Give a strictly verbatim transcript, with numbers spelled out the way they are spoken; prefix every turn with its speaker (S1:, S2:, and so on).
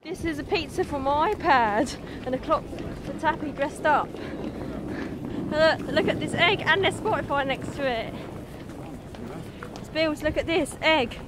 S1: This is a pizza from my iPad and a clock for Tappy dressed up. Look, look at this egg, and there's Spotify next to it. Miss Beales, look at this egg.